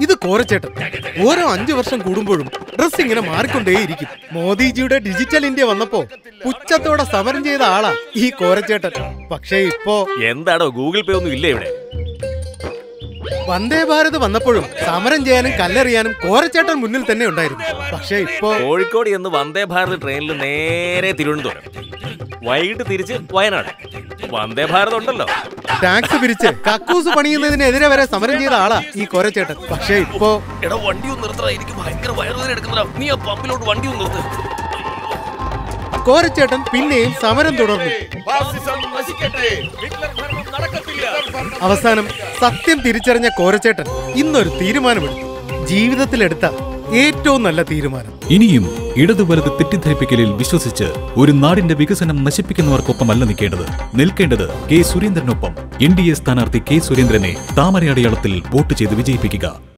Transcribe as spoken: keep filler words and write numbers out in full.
ഇത് കോരച്ചേട്ടൻ. ഓരോ അഞ്ചു വർഷം കൂടുമ്പോഴും ഡ്രസ് ഇങ്ങനെ മാറിക്കൊണ്ടേയിരിക്കും. മോദിജിയുടെ ഡിജിറ്റൽ ഇന്ത്യ വന്നപ്പോ പുച്ഛത്തോടെ സമരം ചെയ്ത ആളാ ഈ കോരച്ചേട്ടൻ. പക്ഷേ ഇപ്പോ എന്താടോ ഗൂഗിൾ പേ ഒന്നും ഇല്ലേ ഇവിടെ? വന്ദേ ഭാരത് വന്നപ്പോഴും സമരം ചെയ്യാനും കല്ലെറിയാനും കോരച്ചേട്ടൻ മുന്നിൽ തന്നെ ഉണ്ടായിരുന്നു. പക്ഷേ ഇപ്പോ കോഴിക്കോട് എന്ന് വന്ദേ ഭാരത് ട്രെയിനിൽ നേരെ തിരുവനന്തപുരം, വൈകിട്ട് തിരിച്ച് വയനാട്. വന്ദേ ഭാരത് ഉണ്ടല്ലോ. ടാക്സ് പിരിച്ച് കക്കൂസ് പണിയുന്നതിനെതിരെ വരെ സമരം ചെയ്ത ആളാ ഈ കോരച്ചേട്ടൻ. പക്ഷേ ഇപ്പോ എടാ വണ്ടി ഒന്ന് നിർത്തടാ, എനിക്ക് ഭയങ്കര വയറുവേദന എടുക്കുന്നതാ. നീ ആ പമ്പിലോട്ട് വണ്ടി ഒന്ന് നിർത്ത്. കോരച്ചേട്ടൻ പിന്നെയും സമരം തുടർന്നു. അവസാനം സത്യം തിരിച്ചറിഞ്ഞ കോരച്ചേട്ടൻ ഇന്നൊരു തീരുമാനമെടുത്തു. ജീവിതത്തിലെടുത്ത ഏറ്റവും നല്ല തീരുമാനം. ഇനിയും ഇടതു വലത് തെറ്റിദ്ധരിപ്പിക്കലിൽ വിശ്വസിച്ച് ഒരു നാടിന്റെ വികസനം നശിപ്പിക്കുന്നവർക്കൊപ്പമല്ല നിൽക്കേണ്ടത്. നിൽക്കേണ്ടത് കെ സുരേന്ദ്രനൊപ്പം. എൻ ഡി എ സ്ഥാനാർത്ഥി കെ സുരേന്ദ്രനെ താമര അടയാളത്തിൽ വോട്ട് ചെയ്ത് വിജയിപ്പിക്കുക.